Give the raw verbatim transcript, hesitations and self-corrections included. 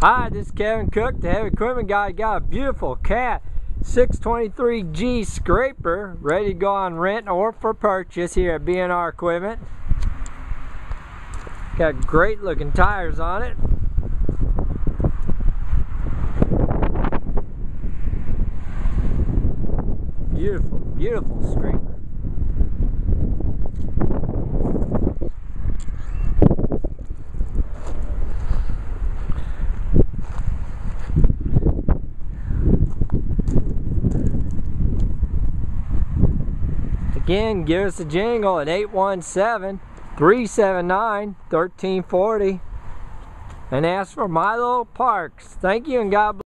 Hi, this is Kevin Cook, the heavy equipment guy. Got a beautiful Cat six twenty-three G scraper ready to go on rent or for purchase here at B and R Equipment. Got great looking tires on it. Beautiful, beautiful scraper. Again, give us a jingle at eight one seven, three seven nine, one three four zero and ask for Milo Parks. Thank you and God bless.